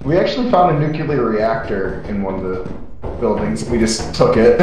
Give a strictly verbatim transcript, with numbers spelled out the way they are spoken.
We actually found a nuclear reactor in one of the buildings. We just took it.